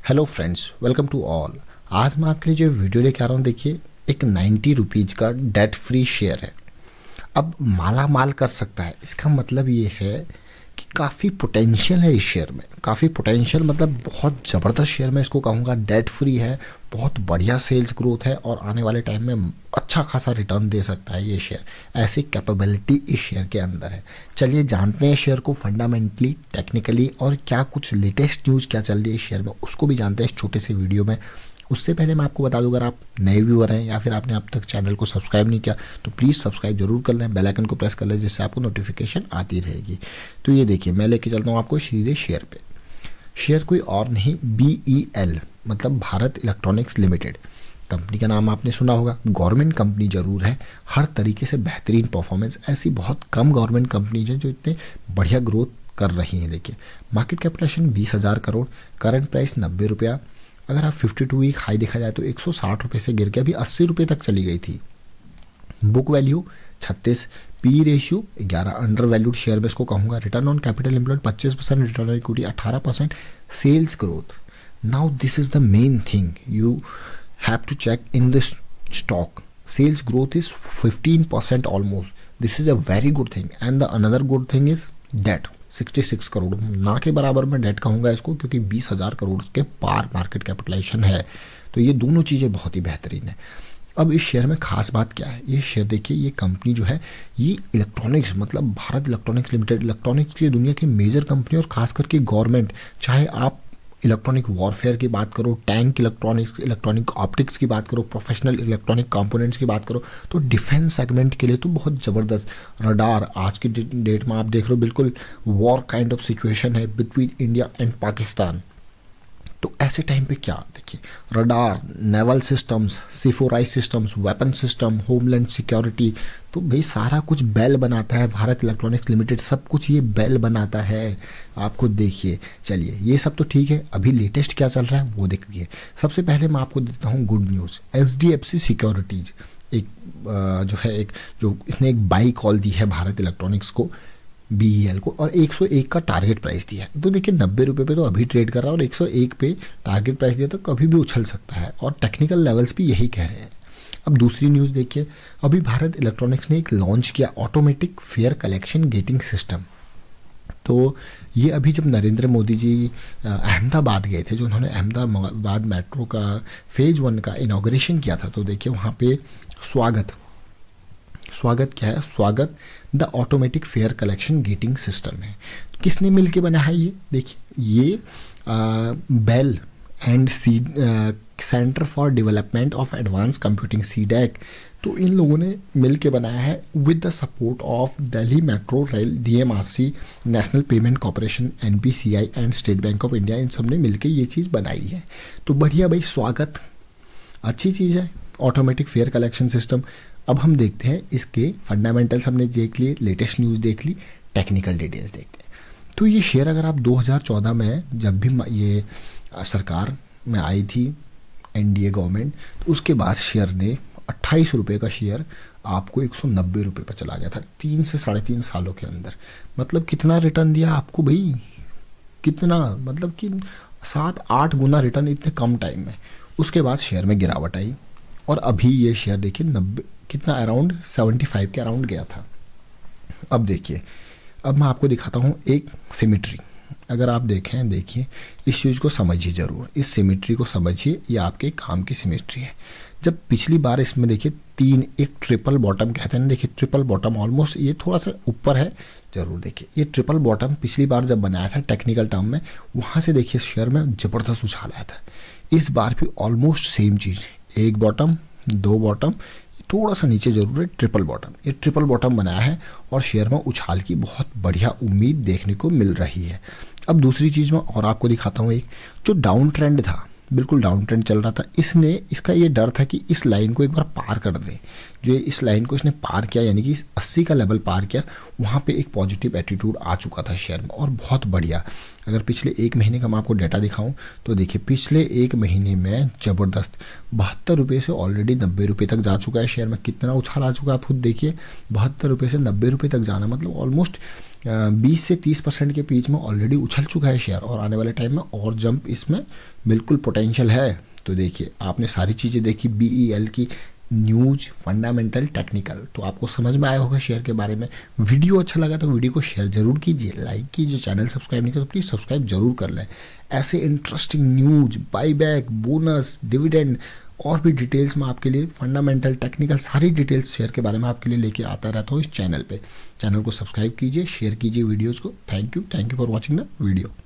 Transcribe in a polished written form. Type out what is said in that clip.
Hello friends, welcome to all. आज मैं आपके लिए जो वीडियो लेके आ रहा हूँ, देखिए एक 90 रुपीज़ का डेट फ्री शेयर है। अब माला माल कर सकता है, इसका मतलब ये है कि काफ़ी पोटेंशियल है इस शेयर में। काफ़ी पोटेंशियल मतलब बहुत ज़बरदस्त शेयर में इसको कहूँगा। डेट फ्री है, बहुत बढ़िया सेल्स ग्रोथ है और आने वाले टाइम में अच्छा खासा रिटर्न दे सकता है ये शेयर। ऐसी कैपेबिलिटी इस शेयर के अंदर है। चलिए जानते हैं शेयर को फंडामेंटली, टेक्निकली और क्या कुछ लेटेस्ट न्यूज़ क्या चल रही है इस शेयर में, उसको भी जानते हैं इस छोटे से वीडियो में। उससे पहले मैं आपको बता दूं, अगर आप नए व्यूअर हैं या फिर आपने अब तक चैनल को सब्सक्राइब नहीं किया तो प्लीज़ सब्सक्राइब जरूर कर लें, बेल आइकन को प्रेस कर लें जिससे आपको नोटिफिकेशन आती रहेगी। तो ये देखिए, मैं लेके चलता हूँ आपको सीधे शेयर पे। शेयर कोई और नहीं, BEL मतलब भारत इलेक्ट्रॉनिक्स लिमिटेड। कंपनी का नाम आपने सुना होगा। गवर्नमेंट कंपनी जरूर है, हर तरीके से बेहतरीन परफॉर्मेंस। ऐसी बहुत कम गवर्नमेंट कंपनीज हैं जो इतने बढ़िया ग्रोथ कर रही हैं। देखिए, market capitalisation 20,000 crore, current price 90 रुपया। अगर आप 52 वीक हाई देखा जाए तो 160 रुपये से गिर के अभी 80 रुपये तक चली गई थी। Book value 36, P ratio 11, undervalued share में इसको कहूँगा। Return on capital employed 25%, return on equity 18%, sales growth. Now this is the main thing you have to check in this stock. Sales growth is 15% almost. This is a very good thing and the another good thing is debt 66 crore, ना के बराबर में date कहूँगा इसको, क्योंकि 20,000 करोड़ के पार market capitalisation है। तो ये दोनों चीज़ें बहुत ही बेहतरीन है। अब इस शेयर में खास बात क्या है, ये शेयर देखिए, ये कंपनी जो है ये इलेक्ट्रॉनिक्स मतलब भारत इलेक्ट्रॉनिक्स लिमिटेड, इलेक्ट्रॉनिक्स की दुनिया की मेजर कंपनी और खास करके गवर्नमेंट, चाहे आप इलेक्ट्रॉनिक वॉरफेयर की बात करो, टैंक इलेक्ट्रॉनिक्स, इलेक्ट्रॉनिक ऑप्टिक्स की बात करो, प्रोफेशनल इलेक्ट्रॉनिक कंपोनेंट्स की बात करो, तो डिफेंस सेगमेंट के लिए तो बहुत ज़बरदस्त। रडार आज की डेट में आप देख रहे हो, बिल्कुल वॉर काइंड ऑफ सिचुएशन है बिटवीन इंडिया एंड पाकिस्तान। तो ऐसे टाइम पे क्या देखिए, radar, naval systems, C4I systems, weapon system, homeland security, तो भाई सारा कुछ बेल बनाता है भारत इलेक्ट्रॉनिक्स लिमिटेड। सब कुछ ये बेल बनाता है, आप खुद देखिए। चलिए ये सब तो ठीक है, अभी लेटेस्ट क्या चल रहा है वो देखिए। सबसे पहले मैं आपको देता हूँ गुड न्यूज़। HDFC सिक्योरिटीज एक जो इसने एक बाई कॉल दी है भारत इलेक्ट्रॉनिक्स को, BEL को, और 101 का टारगेट प्राइस दिया है। तो देखिए 90 रुपये पे तो अभी ट्रेड कर रहा है और 101 पे टारगेट प्राइस दिया तो कभी भी उछल सकता है, और टेक्निकल लेवल्स भी यही कह रहे हैं। अब दूसरी न्यूज़ देखिए, अभी भारत इलेक्ट्रॉनिक्स ने एक लॉन्च किया automatic fare collection gating system. तो ये अभी जब नरेंद्र मोदी जी अहमदाबाद गए थे, जो उन्होंने अहमदाबाद मेट्रो का फेज़ 1 का इनाग्रेशन किया था, तो देखिए वहाँ पे स्वागत क्या है, स्वागत the automatic fare collection gating system है। किसने मिलके बनाया है ये देखिए, ये BEL and centre for development of advance computing CDEC, तो इन लोगों ने मिलके बनाया है with the support of Delhi metro rail, DMRC, national payment corporation, NPCI and state bank of India. इन सब ने मिलके ये चीज़ बनाई है। तो बढ़िया भाई, स्वागत, अच्छी चीज़ है ऑटोमेटिक फेयर कलेक्शन सिस्टम। अब हम देखते हैं इसके फंडामेंटल्स, हमने देख लिए, लेटेस्ट न्यूज़ देख ली, टेक्निकल डिटेल्स देखते हैं। तो ये शेयर अगर आप 2014 में जब भी ये सरकार में आई थी NDA गवर्नमेंट, तो उसके बाद शेयर ने 28 रुपये का शेयर आपको 190 रुपये पर चला गया था 3 से 3.5 सालों के अंदर। मतलब कितना रिटर्न दिया आपको भाई, कितना, मतलब कि 7-8 गुना रिटर्न इतने कम टाइम में। उसके बाद शेयर में गिरावट आई और अभी ये शेयर देखिए 90 कितना, अराउंड 75 के अराउंड गया था। अब देखिए, अब मैं आपको दिखाता हूँ एक सिमिट्री। अगर आप देखें, देखिए इस चीज़ को समझिए ज़रूर, इस सिमिट्री को समझिए, ये आपके काम की सिमिट्री है। जब पिछली बार इसमें देखिए एक ट्रिपल बॉटम कहते हैं, देखिए ट्रिपल बॉटम ऑलमोस्ट ये थोड़ा सा ऊपर है, जरूर देखिए ये ट्रिपल बॉटम पिछली बार जब बनाया था टेक्निकल टर्म में, वहाँ से देखिए शेयर में ज़बरदस्त उछाल आया था। इस बार भी ऑलमोस्ट सेम चीज़, एक बॉटम, दो बॉटम, थोड़ा सा नीचे जरूर है ट्रिपल बॉटम। ये ट्रिपल बॉटम बनाया है और शेयर में उछाल की बहुत बढ़िया उम्मीद देखने को मिल रही है। अब दूसरी चीज़ मैं और आपको दिखाता हूँ, एक जो डाउन ट्रेंड था, बिल्कुल डाउन ट्रेंड चल रहा था, इसका ये डर था कि इस लाइन को एक बार पार कर दे। जो इस लाइन को इसने पार किया, यानी कि 80 का लेवल पार किया, वहाँ पे एक पॉजिटिव एटीट्यूड आ चुका था शेयर में, और बहुत बढ़िया। अगर पिछले एक महीने का मैं आपको डाटा दिखाऊं तो देखिए पिछले एक महीने में ज़बरदस्त 72 रुपये से ऑलरेडी 90 रुपये तक जा चुका है शेयर में। कितना उछाल आ चुका है आप खुद देखिए, 72 रुपये से 90 रुपये तक जाना मतलब ऑलमोस्ट 20 से 30% के बीच में ऑलरेडी उछल चुका है शेयर, और आने वाले टाइम में और जंप इसमें बिल्कुल पोटेंशियल है। तो देखिए, आपने सारी चीज़ें देखी, BEL की न्यूज, फंडामेंटल, टेक्निकल, तो आपको समझ में आया होगा शेयर के बारे में। वीडियो अच्छा लगा तो वीडियो को शेयर जरूर कीजिए, लाइक कीजिए, चैनल सब्सक्राइब नहीं किया तो प्लीज़ सब्सक्राइब जरूर कर लें। ऐसे interesting news, buyback, bonus, dividend और भी डिटेल्स में आपके लिए, फंडामेंटल, टेक्निकल, सारी डिटेल्स शेयर के बारे में आपके लिए लेके आता रहता हूँ इस चैनल पे। चैनल को सब्सक्राइब कीजिए, शेयर कीजिए वीडियोज़ को। Thank you for watching the video.